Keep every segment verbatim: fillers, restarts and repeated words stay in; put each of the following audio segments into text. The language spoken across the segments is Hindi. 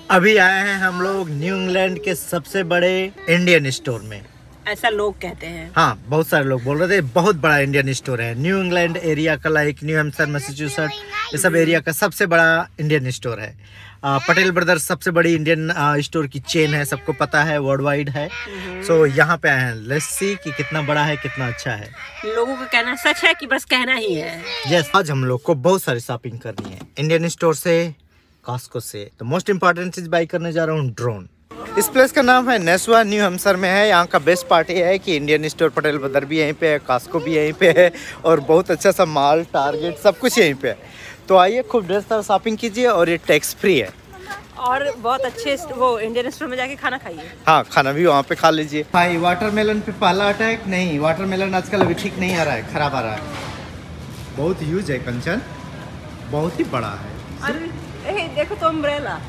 अभी आए हैं हम लोग न्यू इंग्लैंड के सबसे बड़े इंडियन स्टोर में। ऐसा लोग कहते हैं। हाँ, बहुत सारे लोग बोल रहे थे बहुत बड़ा इंडियन स्टोर है। न्यू इंग्लैंड एरिया का, लाइक न्यू हैम्पशायर, मैसाचुसेट्स, ये सब एरिया का सबसे बड़ा इंडियन स्टोर है। आ, पटेल ब्रदर्स सबसे बड़ी इंडियन स्टोर की चेन है, सबको पता है, वर्ल्ड वाइड है। सो so, यहाँ पे आए हैं, लेट्स सी कि कितना बड़ा है, कितना अच्छा है। लोगों का कहना सच है कि बस कहना ही है। यस, आज हम लोग को बहुत सारी शॉपिंग करनी है इंडियन स्टोर से, कॉस्को से। तो मोस्ट इंपॉर्टेंट चीज बाई करने जा रहा हूँ, ड्रोन। इस प्लेस का नाम है नेस्वा, न्यू हैम्पशायर में है। यहाँ का बेस्ट पार्ट ये है कि इंडियन स्टोर पटेल ब्रदर भी यहीं पे है, कॉस्को भी यहीं पे है, और बहुत अच्छा सा माल, टारगेट, सब कुछ यहीं पे है। तो आइए खूब ढेर सारा शॉपिंग कीजिए, और ये टैक्स फ्री है। और बहुत अच्छे वो इंडियन स्टोर में जाके खाना खाइए। हाँ, खाना भी वहाँ पे खा लीजिए। भाई वाटरमेलन पे पहला अटैक नहीं, वाटरमेलन आजकल अभी ठीक नहीं आ रहा है, खराब आ रहा है। बहुत ह्यूज है कंचन, बहुत ही बड़ा है। अरे ए, देखो तो अम्ब्रेला,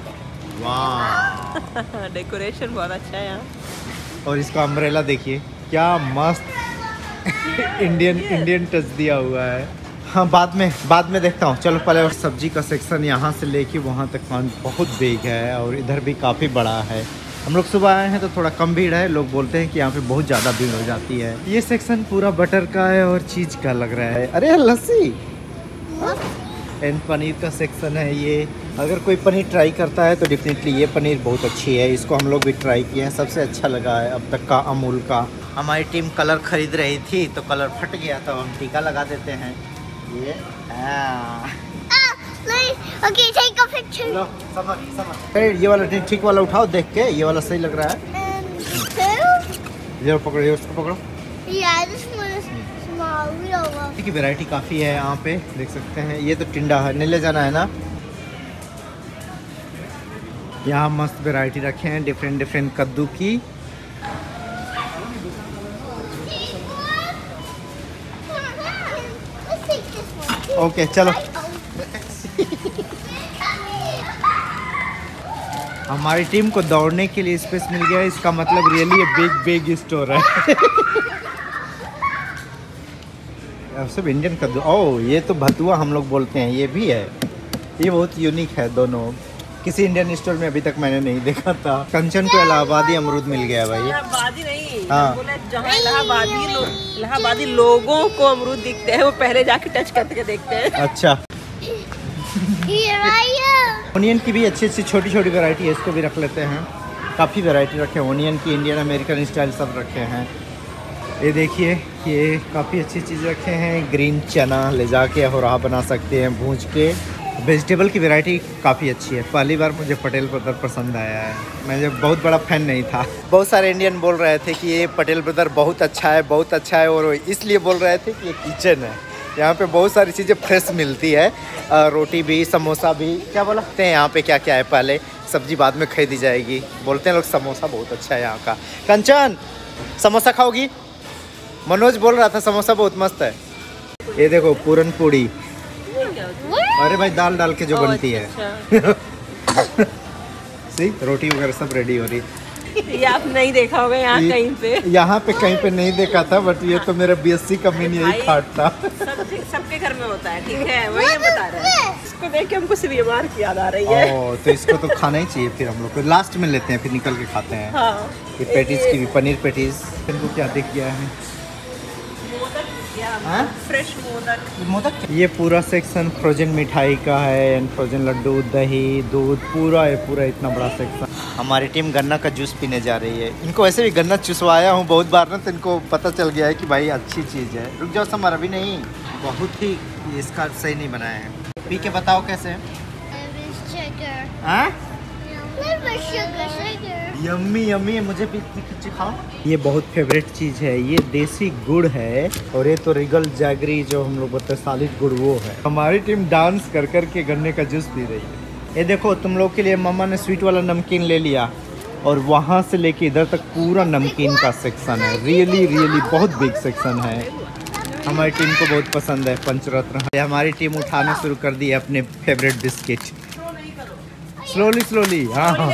वाह डेकोरेशन बहुत अच्छा है यहाँ। और इसका अम्ब्रेला देखिए क्या मस्त इंडियन इंडियन टच दिया हुआ है। हाँ, बाद में बाद में देखता हूँ, चलो पहले। और सब्जी का सेक्शन यहाँ से लेके वहाँ तक बहुत बिग है, और इधर भी काफ़ी बड़ा है। हम लोग सुबह आए हैं तो थोड़ा कम भीड़ है। लोग बोलते हैं कि यहाँ पे बहुत ज़्यादा भीड़ हो जाती है। ये सेक्शन पूरा बटर का है और चीज़ का लग रहा है। अरे लस्सी एंड पनीर का सेक्शन है ये। अगर कोई पनीर ट्राई करता है तो डेफिनेटली ये पनीर बहुत अच्छी है। इसको हम लोग भी ट्राई किए हैं, सबसे अच्छा लगा है अब तक का अमूल का। हमारी टीम कलर खरीद रही थी तो कलर फट गया, तो हम टीका लगा देते हैं। ये ओके, टेक अ पिक्चर। लो, समझ समझ। ये वाला ठीक वाला उठाओ, देख के ये वाला सही लग रहा है। ये पकड़ो, ये उसको पकड़ो। की वैरायटी काफ़ी है यहाँ पे, देख सकते हैं। ये तो टिंडा है, नहीं ले जाना है ना। यहाँ मस्त वैरायटी रखे हैं, डिफरेंट डिफरेंट कद्दू की। ओके okay, चलो। हमारी टीम को दौड़ने के लिए स्पेस मिल गया, इसका मतलब रियली बिग बिग स्टोर है। सब इंडियन कद्दू। ओह, ये तो भतुआ हम लोग बोलते हैं, ये भी है। ये बहुत यूनिक है दोनों, किसी इंडियन स्टोर में अभी तक मैंने नहीं देखा था। कंचन को इलाहाबादी अमरूद मिल गया भाई। इलाहाबादी नहीं, हाँ, बोले जहाँ इलाहाबादी लो, इलाहाबादी लोगों को अमरूद दिखते हैं, वो पहले जाके टच करके देखते हैं। अच्छा। ओनियन की भी अच्छी अच्छी छोटी छोटी वैरायटी है, इसको भी रख लेते हैं। काफ़ी वैरायटी रखे हैं ओनियन की, इंडियन अमेरिकन स्टाइल सब रखे हैं। ये देखिए, ये काफ़ी अच्छी चीज़ रखे हैं। ग्रीन चना ले जाके होरहा बना सकते हैं भूंज के। वेजिटेबल की वैरायटी काफ़ी अच्छी है। पहली बार मुझे पटेल ब्रदर पसंद आया है, मैं जब बहुत बड़ा फ़ैन नहीं था। बहुत सारे इंडियन बोल रहे थे कि ये पटेल ब्रदर बहुत अच्छा है, बहुत अच्छा है, और इसलिए बोल रहे थे कि ये किचन है। यहाँ पे बहुत सारी चीज़ें फ्रेश मिलती है, रोटी भी, समोसा भी। क्या बोलते हैं यहाँ पे क्या क्या है, पहले सब्जी बाद में खरीदी जाएगी। बोलते हैं लोग समोसा बहुत अच्छा है यहाँ का। कंचन, समोसा खाओगी? मनोज बोल रहा था समोसा बहुत मस्त है। ये देखो पूरन पूड़ी, अरे भाई दाल डाल के जो ओ, बनती अच्छा, है। सी रोटी वगैरह सब रेडी हो रही। ये आप नहीं देखा होगा यहाँ कहीं पे। यहाँ पे कहीं पे नहीं देखा था, बट ये तो मेरा बीएससी का मेन यही खाट था। सब सबके घर में होता है, ठीक है, वही हम बता रहे हैं। इसको देख के हमको सीवीएमआर की याद आ रही है। ओ, तो इसको तो खाना ही चाहिए। फिर हम लोग को लास्ट में लेते हैं, फिर निकल के खाते हैं। हाँ। ये पेटीज की भी, पनीर पेटीज। इनको क्या दिख गया है? फ्रेश मोदक। मोदक। ये पूरा सेक्शन फ्रोजन मिठाई का है, एंड फ्रोजन लड्डू, दही, दूध, पूरा है पूरा इतना बड़ा सेक्शन। हमारी टीम गन्ना का जूस पीने जा रही है। इनको वैसे भी गन्ना चुसवाया हूँ बहुत बार ना, तो इनको पता चल गया है कि भाई अच्छी चीज़ है। रुक जाओ समर, अभी नहीं, बहुत ही इसका सही नहीं बनाया है। पी के बताओ कैसे। हाँ, यम्मी यम्मी, मुझे भी खाओ। ये बहुत फेवरेट चीज़ है, ये देसी गुड़ है, और ये तो रिगल जैगरी जो हम लोग बोलते हैं सॉलिड गुड़, वो है। हमारी टीम डांस कर कर के गन्ने का जूस पी रही है। ये देखो, तुम लोग के लिए मम्मा ने स्वीट वाला नमकीन ले लिया, और वहाँ से लेके इधर तक पूरा नमकीन का सेक्शन है। रियली रियली बहुत बिग सेक्शन है। हमारी टीम को बहुत पसंद है पंचरत्न। हमारी टीम उठाना शुरू कर दी है अपने फेवरेट बिस्किट। स्लोली स्लोली, हाँ हाँ।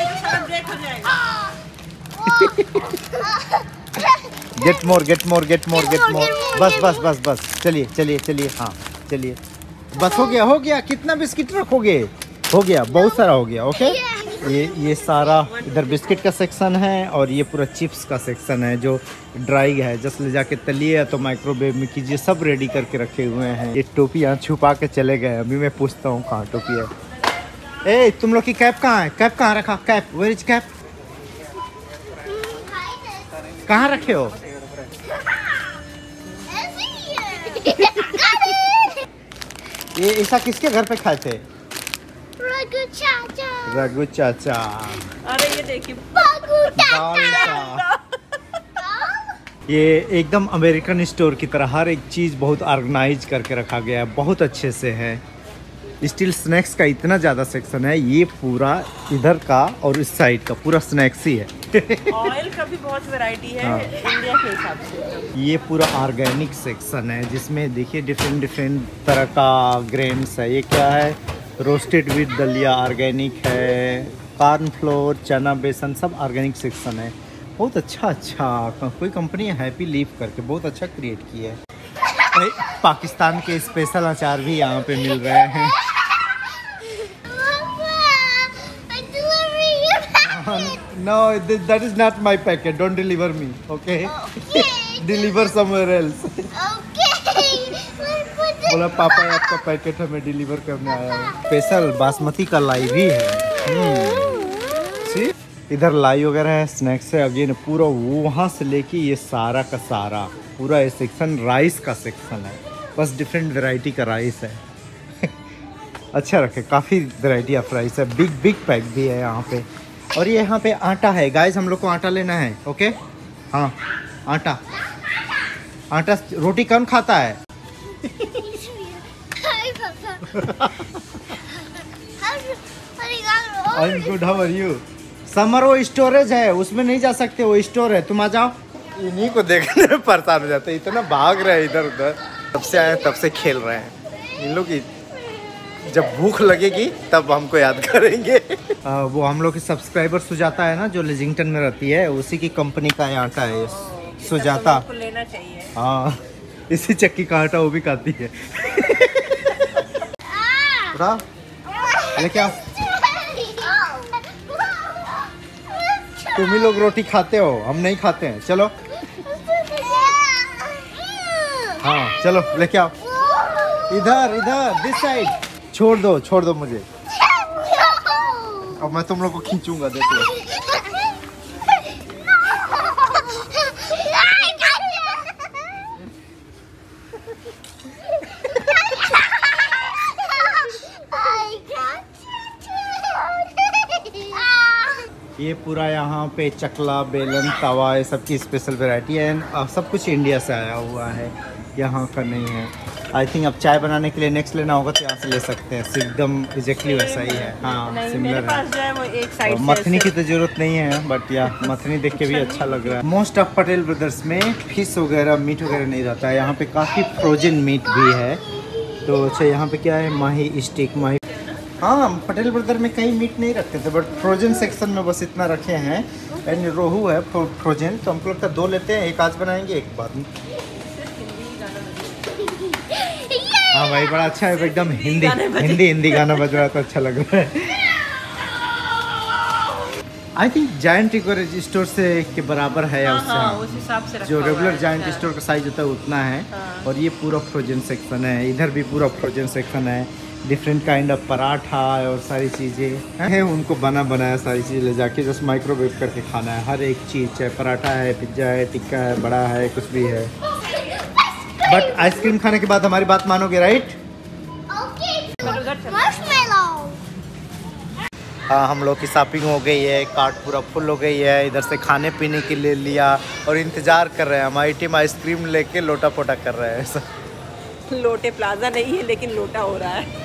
Get more get more get more get more. बस बस बस बस, चलिए चलिए चलिए, हाँ चलिए, बस हो गया हो गया। कितना बिस्किट रखोगे? हो गया, बहुत सारा हो गया। ओके, ये ये सारा इधर बिस्किट का सेक्शन है और ये पूरा चिप्स का सेक्शन है जो ड्राई है, जस्ट ले जाके तलिए या तो माइक्रोवेव में कीजिए, सब रेडी करके रखे हुए हैं। ये टोपी यहाँ छुपा के चले गए, अभी मैं पूछता हूँ कहाँ टोपी है। ए तुम लोग की कैप कहाँ है? कैप कहाँ रखा? Cap where is cap? कहाँ रखे हो? ये ऐसा किसके घर पे खाए थे? रघु चाचा। रघु चाचा। अरे ये देखिए ये एकदम अमेरिकन स्टोर की तरह हर एक चीज़ बहुत ऑर्गेनाइज करके रखा गया है, बहुत अच्छे से है। स्टिल स्नैक्स का इतना ज़्यादा सेक्शन है, ये पूरा इधर का और इस साइड का पूरा स्नैक्स ही है। ऑयल का भी बहुत वैरायटी है। हाँ। इंडिया के हिसाब से ये पूरा ऑर्गेनिक सेक्शन है जिसमें देखिए डिफरेंट डिफरेंट तरह का ग्रेन्स है। ये क्या है? रोस्टेड विद दलिया ऑर्गेनिक है, कॉर्न फ्लोर, चना, बेसन, सब ऑर्गेनिक सेक्शन है। बहुत अच्छा अच्छा कोई कंपनी है हैप्पी लीफ करके, बहुत अच्छा क्रिएट किया है। पाकिस्तान के स्पेशल अचार भी यहाँ पे मिल रहे हैं। No, that is not my packet. Don't deliver me, okay? Okay. Deliver somewhere else. Okay. बोला पापा आपका पैकेट हमें डिलीवर करने आया है। स्पेशल बासमती का लाई भी है। सी इधर लाई वगैरह है, स्नैक्स है। अगेन पूरा वहाँ से लेके ये सारा का सारा पूरा ये सेक्शन राइस का सेक्शन है, बस डिफरेंट वैरायटी का राइस है। अच्छा रखे, काफ़ी वैरायटी ऑफ राइस है। बिग बिग पैक भी है यहाँ पे। और ये यहाँ पे आटा है गाइस, हम लोग को आटा लेना है। ओके हाँ आटा आटा रोटी कौन खाता है? I'm good, how are you? Samar वो स्टोरेज है, उसमें नहीं जा सकते, वो स्टोर है, तुम आ जाओ। इन्हीं को देखने में परेशान हो जाते हैं, इतना भाग रहे हैं इधर उधर। तब से आए तब से खेल रहे हैं इन लोग। जब भूख लगेगी तब हमको याद करेंगे। आ, वो हम लोग के सब्सक्राइबर सुजाता है ना, जो लिजिंगटन में रहती है, उसी की कंपनी का आटा है ये सुजाता। लेना चाहिए। हाँ इसी चक्की का आटा वो भी खाती है। लेके आओ। तुम ही लोग रोटी खाते हो, हम नहीं खाते हैं। चलो हाँ चलो लेके आओ। इधर इधर दिस साइड। छोड़ दो छोड़ दो मुझे, अब मैं तुम लोग को खींचूंगा, देखो। ये पूरा यहाँ पे चकला, बेलन, तवा, ये सब की स्पेशल वैरायटी है। सब कुछ इंडिया से आया हुआ है, यहाँ का नहीं है। आई थिंक अब चाय बनाने के लिए नेक्स्ट लेना होगा तो यहाँ से ले सकते हैं, एकदम एग्जैक्टली वैसा ही है। हाँ सिमिलर है। वो एक साइड मथनी की तो जरूरत नहीं है, बट या मथनी देख के भी अच्छा लग रहा है। मोस्ट ऑफ पटेल ब्रदर्स में फिश वगैरह मीट वगैरह नहीं रहता है, यहाँ पे काफ़ी फ्रोजन मीट भी है। तो अच्छा यहाँ पे क्या है, माही स्टिक, माही। हाँ पटेल ब्रदर में कहीं मीट नहीं रखते थे, बट फ्रोजन सेक्शन में बस इतना रखे हैं। एंड रोहू है फ्रोजन, तो हमको लगता है दो लेते हैं, एक आज बनाएंगे एक बाद में। हाँ भाई बड़ा अच्छा है, एकदम हिंदी हिंदी हिंदी गाना बज रहा है तो अच्छा लग रहा है। आई थिंक जायंट इकोरेज स्टोर से के बराबर है, या हाँ, उस हिसाब से जो रेगुलर जायंट स्टोर का साइज होता है उतना है। हाँ। और ये पूरा फ्रोजन सेक्शन है, इधर भी पूरा फ्रोजन सेक्शन है। डिफरेंट काइंड ऑफ पराठा और सारी चीज़ें हैं, उनको बना बनाया सारी चीज़ ले जाके जस्ट माइक्रोवेव करके खाना है। हर एक चीज़, चाहे पराठा है, पिज्ज़ा है, टिक्का है, बड़ा है, कुछ भी है। बट आइसक्रीम खाने के बाद हमारी बात मानोगे, राइट? हाँ हम लोग की शॉपिंग हो गई है, कार्ट पूरा फुल हो गई है। इधर से खाने पीने के लिए लिया और इंतज़ार कर रहे हैं। हमारी टीम आइसक्रीम लेके लोटा पोटा कर रहे हैं। लोटे प्लाजा नहीं है लेकिन लोटा हो रहा है।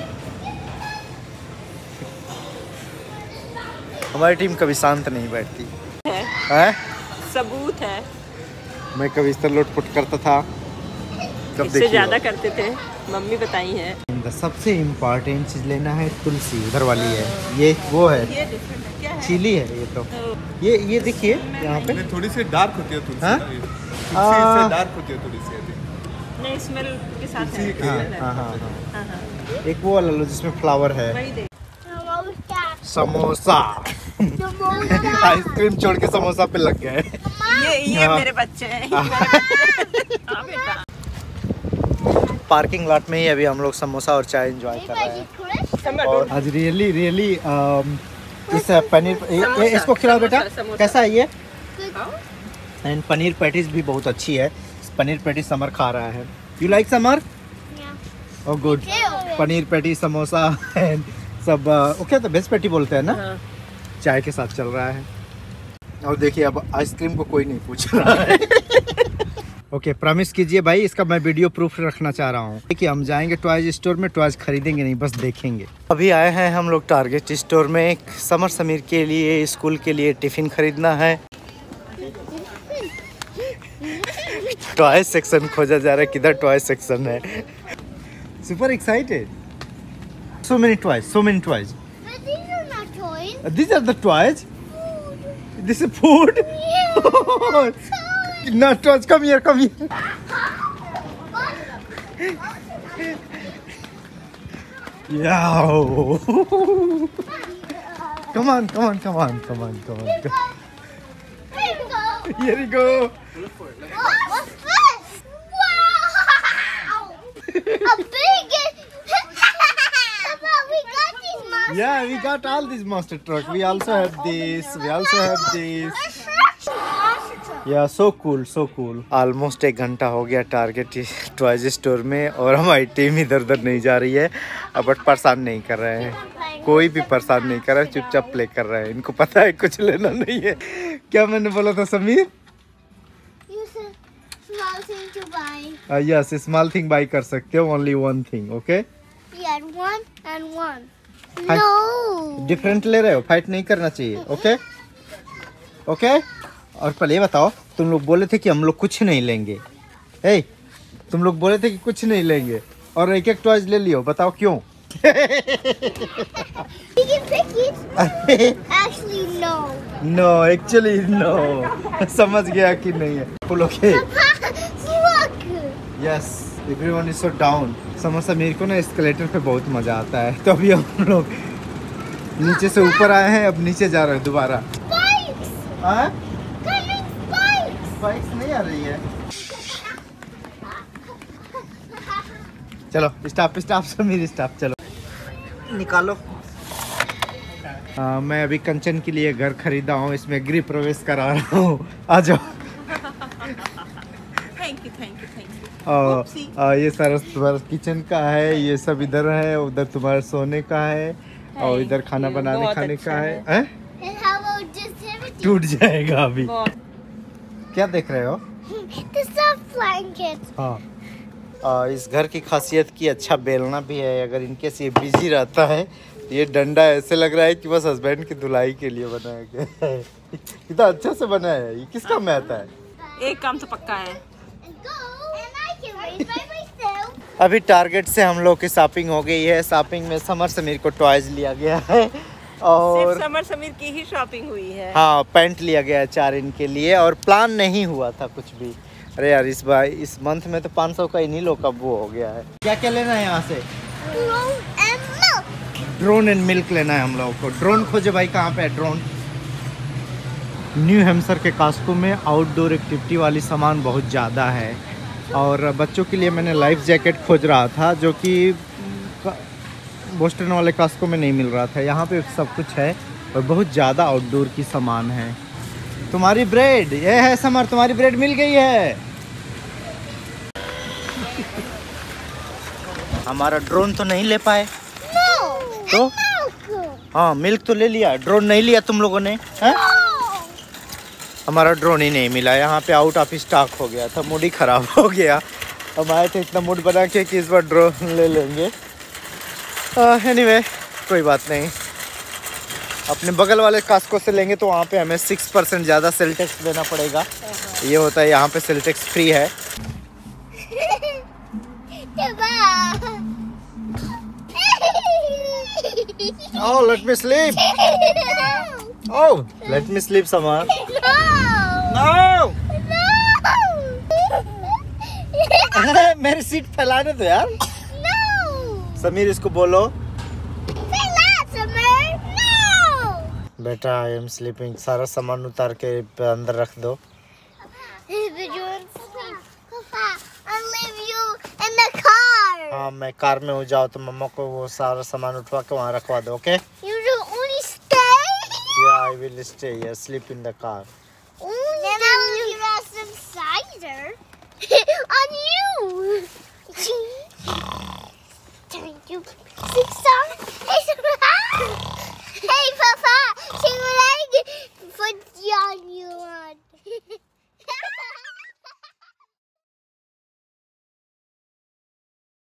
हमारी टीम कभी शांत नहीं बैठती है, है? सबूत है। मैं कभी इस तरह लोटपुट करता था, कब इससे ज़्यादा करते थे, मम्मी बताई है। सबसे इम्पोर्टेंट चीज़ लेना है तुलसी, उधर वाली है। ये वो है, ये डिफरेंट है, क्या है? चिली है ये तो। ये ये देखिए यहाँ पे थोड़ी सी डार्क होती है तुलसी। हाँ? तुलसी इससे डार्क होती है थोड़ी सी। नहीं स्मेल के साथ है। हाँ, हाँ, हाँ, हाँ, हाँ। एक वो वाला लो जिसमें फ्लावर है। समोसा आइसक्रीम छोड़ के समोसा पे लग गए। ये ये मेरे बच्चे हैं। हाँ बेटा। पार्किंग लॉट में ही अभी हम लोग समोसा और चाय एंजॉय कर रहे हैं। और आज रियली रियली इस पनीर ये, इसको खिलाओ बेटा, कैसा है ये? एंड पनीर पैटीज भी बहुत अच्छी है। पनीर पैटीज समर खा रहा है। You like Samar? Oh good. Paneer patty samosa and सब ओके तो बेस्ट पैटी बोलते हैं ना। हाँ। चाय के साथ चल रहा है। और देखिए अब आइसक्रीम को कोई नहीं पूछ रहा है। ओके प्रॉमिस कीजिए भाई, इसका मैं वीडियो प्रूफ रखना चाह रहा हूँ कि हम जाएंगे टॉयज स्टोर में, टॉयज खरीदेंगे नहीं, बस देखेंगे। अभी आए हैं हम लोग टारगेट स्टोर में। समर समीर के लिए स्कूल के लिए टिफिन खरीदना है। टॉय सेक्शन खोजा जा रहा है, किधर टॉय सेक्शन है। Super excited. So many toys, so many toys. But these are not toys. These are the toys. This is food. Not toys. Come here, come here. Yeah. Come on, come on, come on, come on, come on. Here you go. Here you go. Oh, what's this? Wow! A big. Papa, we got these monsters. Yeah, we got all these monster truck. We also have this. We also have this. या so cool so cool. Almost एक घंटा हो गया टारगेट टॉयज स्टोर में और हमारी टीम इधर उधर नहीं जा रही है। बट परेशान नहीं कर रहे हैं, कोई भी परेशान नहीं कर रहा है, चुपचाप प्ले कर रहे हैं। इनको पता है कुछ लेना नहीं है। क्या मैंने बोला था Sameer? Yes small thing buy कर सकते हो, only one thing. Okay different ले रहे हो, फाइट नहीं करना चाहिए। ओके ओके और पहले बताओ, तुम लोग बोले थे कि हम लोग कुछ नहीं लेंगे। ए, तुम लोग बोले थे कि कुछ नहीं लेंगे और एक एक टॉयज ले लियो, बताओ क्यों? No actually no. समझ गया कि नहीं है। Okay yes everyone is so down. Samar Sameer को ना एस्केलेटर पे बहुत मजा आता है, तो अभी हम लोग नीचे से ऊपर आए हैं, अब नीचे जा रहे हैं दोबारा। बाइक्स नहीं आ रही है। चलो स्टॉप स्टॉप समीर स्टॉप, चलो निकालो। आ, मैं अभी कंचन के लिए घर खरीदा हूँ, इसमें गृह प्रवेश करा रहा हूँ। आ जाओ। Thank you thank you thank you. ये सारा तुम्हारा किचन का है, ये सब इधर है, उधर तुम्हारा सोने का है और इधर खाना बनाने खाने का है, है? टूट जाएगा अभी। क्या देख रहे हो? हाँ आ, इस घर की खासियत की अच्छा बेलना भी है। अगर इनकेस ये बिजी रहता है, ये डंडा ऐसे लग रहा है कि बस हस्बैंड की धुलाई के लिए बनाया गया है। कितना अच्छा से बनाया है। ये किस काम में आता है? एक काम तो पक्का है। अभी टारगेट से हम लोग की शॉपिंग हो गई है। शॉपिंग में समर समीर को टॉयज लिया गया है और सिर्फ समर समीर की ही शॉपिंग हुई है। हाँ पैंट लिया गया है चार इनके लिए और प्लान नहीं हुआ था कुछ भी। अरे यार इस बार इस मंथ में तो पाँच सौ का इन्हीं लोग का वो हो गया है। क्या क्या लेना है यहाँ से? ड्रोन एंड मिल्क लेना है हम लोगों को। ड्रोन खोजे भाई, कहाँ पे है ड्रोन? न्यू हैम्पशर के कास्को में आउटडोर एक्टिविटी वाली सामान बहुत ज़्यादा है और बच्चों के लिए मैंने लाइफ जैकेट खोज रहा था जो कि बोस्टन वाले कास्को में नहीं मिल रहा था। यहाँ पे सब कुछ है और बहुत ज़्यादा आउटडोर की सामान है। तुम्हारी ब्रेड ये है समर, तुम्हारी ब्रेड मिल गई है। हमारा ड्रोन तो नहीं ले पाए। no, तो हाँ मिल्क तो ले लिया, ड्रोन नहीं लिया तुम लोगों ने है? no. हमारा ड्रोन ही नहीं मिला। यहाँ पे आउट ऑफ स्टॉक हो गया था, मूड ही खराब हो गया। हम आए थे इतना मूड बना के कि इस बार ड्रोन ले लेंगे। एनीवे uh, anyway, कोई बात नहीं। अपने बगल वाले कास्को से लेंगे तो वहाँ पे हमें सिक्स परसेंट ज़्यादा सेल टैक्स देना पड़ेगा। ये होता है, यहाँ पे सेल टैक्स फ्री है। Oh, let me sleep. Oh, let me sleep, Samar. No. No. मेरी सीट फैलाने दो यार। No. समीर इसको बोलो। फैला समीर। No. बेटा आई एम स्लीपिंग। सारा सामान उतार के अंदर रख दो। हाँ मैं कार में हो जाओ तो मम्मा को वो सारा सामान उठवा के वहाँ रखवा दो। Okay? Yeah, I will stay here. Sleep in the car. Then I will give us some cider on you. Thank you. Six songs. Hey, Papa. Sing like put on you on.